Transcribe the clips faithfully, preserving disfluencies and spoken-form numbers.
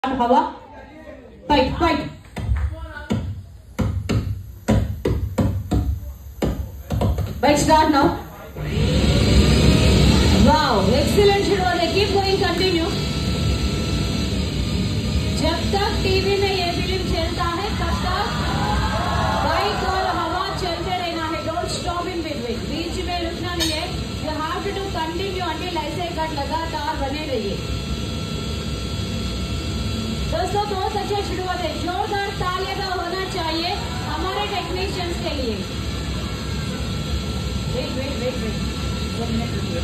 हवा fight fight bike start now wow excellent शुरुआत keep going continue जब तक टीवी में ये फिल्म चलता है तब तक बाइक और हवा चलते रहना है डोंट स्टॉप इन बिटवीन बीच में रुकना नहीं है you have to do continue until ऐसे कट लगातार बने रहिए दोस्तों बहुत अच्छा शुरुआत है जोरदार तालियां का होना चाहिए हमारे टेक्नीशियंस के लिए वेट वेट वेट वेट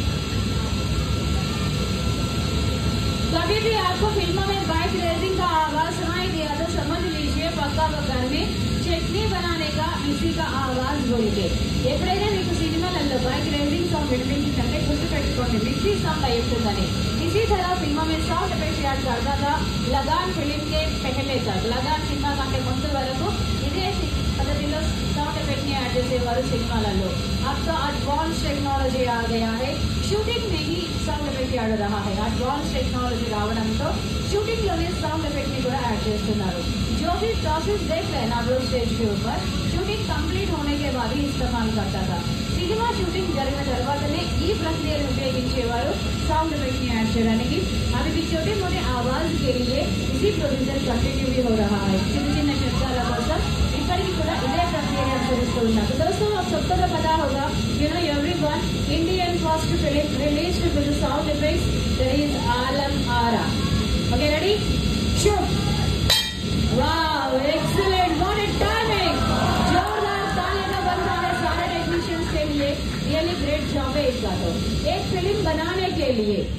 कभी भी आपको फिल्मों में बाइक रेसिंग का आवाज सुनाई दिया तो समझ लीजिए पक्का वो घर में चटनी बनाने का इसी का आवाज बोलिए ఎప్పుడైనా మీకు సినిమాలలో बाइक रेसिंग सॉन्ग వినిపించిందంటే గుర్తుపెట్టుకోండి మిక్సీ సౌండ్ అయి ఉంటుందని इसी तरह फिल्मों में साउंड इफेक्ट याद करता था लगान फिल्म के पहले तक लगान सिनेमा కంటే ముందు వరకు ఇదే పద్ధతిలో साउंड इफेक्ट ని యాడ్ చేసేవారు సినిమాలలో अब तो एडवांस टेक्नोलॉजी आ गया है शूटिंग में ही साउंड इफेक्ट याद रहा है एडवांस टेक्नोलॉजी రావడంతో शूटिंग లోనే साउंड इफेक्ट ని కూడా యాడ్ చేస్తున్నారు जो भी प्रोसेस देख रहे हैं आप लोग स्टेज के ऊपर शूटिंग कंप्लीट होने के बाद ही इस्तेमाल करता था సినిమా షూటింగ్ జరిగిన తర్వాతనే ఈ ప్రక్రియను ఉపయోగించేవారు साउंड इफेक्ट ని యాడ్ చేయడానికి अभी भी छोटे मोटे आवाज के लिए इसी प्रोसीजर कंटिन्यू भी हो रहा है చిన్న చిన్న శబ్దాల కోసం ఇప్పటికీ కూడా ఇదే ప్రక్రియను అనుసరిస్తూ ఉన్నారు दोस्तों आप सबको तो पता होगा you know everyone Indian first film released with sound effects that is Alam Ara okay ready shoot wow excellent what a timing जोरदार तालियां का बनता है सारे टेक्नीशियंस के लिए रियली ग्रेट जॉब है इसका तो एक फिल्म बनाने के लिए